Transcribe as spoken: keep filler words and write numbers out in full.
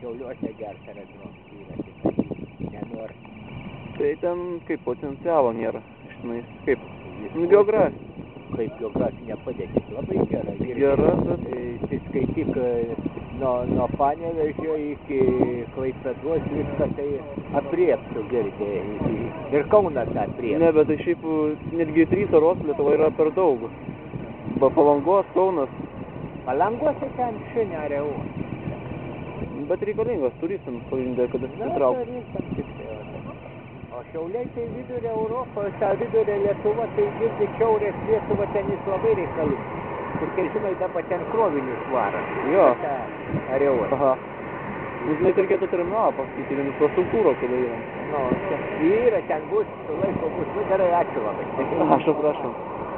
Šiauliuose gert ar atrodyti yra kitai, nenori. Tai ten kaip potencialo nėra, žinai, kaip, nu, geografija. Kaip geografinė padėtis, labai gera. Gera, bet... Skaityk nuo, nuo Panevėžio iki Klaipėdos viską tai apriektų girdėjai. Ir Kaunas apriektų. Ne, bet tai šiaip netgi trys aros Lietuva yra per daug. Ba Palangos, Kaunas. Palangose ten šiandien uostas. Bet reikalingas turistams pagrindė, kad atsitrauktų. O Šiauliai tai vidurio Europos, ta vidurio Lietuva, tai girdi šiaurės Lietuva, ten jis labai reikalingas. Ir kai žinai, dabar ten krovinius varo. Jo. Areolas. Aha. Jūs net reikėtų terminalą pasakyti, vien infrastruktūrą, kada yra. Nu, yra, ten bus, su laiko bus, nu gerai, ačiū labai. Aš aprašau.